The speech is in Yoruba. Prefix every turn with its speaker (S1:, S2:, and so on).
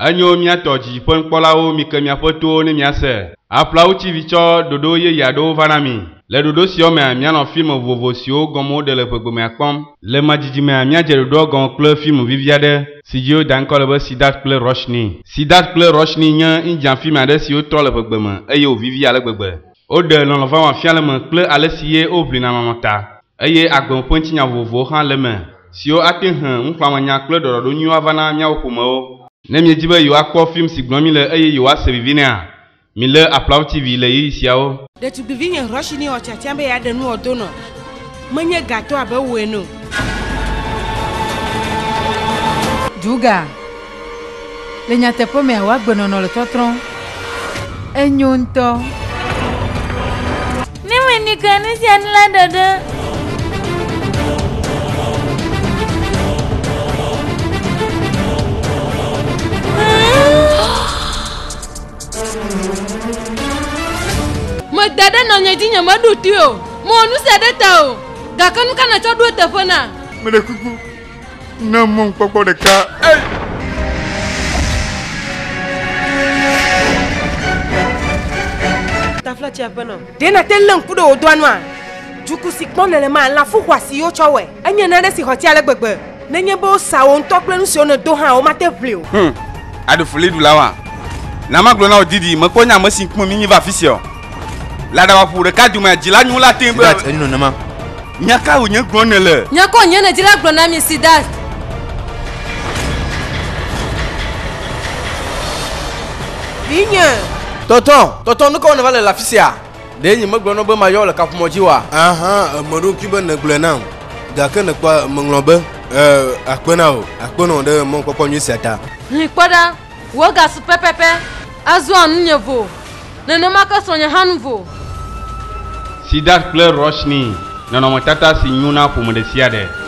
S1: Anyo miatoji pon polao mikemia poto ni miase. Aplau chivicho dodo ye yado vanami. Le dodo siome miano film vovo sio gomo de le pegome akpom. Le majijime mia jerudo gon Kple film viviade. Sidio dankolebe Siddharth Kple Roshni. Siddharth Kple Roshni nya injan film ade sio tro le pegome eye o vivi ale gbegbe. Ode lon va wan fiale me Kple ale siye o blina mamata. Eye agbon ponti nya vovo han le me. Sio ate han nfama nya Kple dodo nyu avana mia okomo. Ne mi dibe yo akpo film signomi le eye yo asevivine a. Mi le Aplau TV le yisiao.
S2: De tu bivine Roshni o chatiambe ya de nu odono. Menye gato abe wenu.
S3: Juga. Le nyatepo me awa gbonono le totron. Enyonto.
S4: Ni meni kani si anla dodo.
S2: Dada no nyejinya madutio. Mo nu sedeta o. Gakanu kana chodu tefona.
S5: Mede kuku. Na mon popo de ka.
S2: Tafla chiapano. Dena tellen kudo odwanwa. Juku sikpon le ma la fu kwasi yo chowe. Anya na de si hoti ale gbegbe. Nenye bo sa o nto Kple nu si ono do han o mate pleo.
S5: Adu fuli dulawa. Na maglo na odidi mo konya mo sinkmo mi va fisio. La dawa pour le cas du majila nous la timbe. Non nama. Nyaka o nye gronele.
S2: Nyako nye na jila glona mi Siddharth. Vigne.
S6: Tonton nous qu'on va la fisia. Denye mo glono be mayo le kap mojiwa.
S7: Aha, modu kibe ne glona. Gaka ne kwa mnglobe. Akpena de mon papa nyu seta.
S2: Ni kwada, woga su pepepe. Azu anu nyevo. Nene maka sonya hanvo.
S1: Siddharth Kple Roshni. Nono matata si nyuna pour me desiade.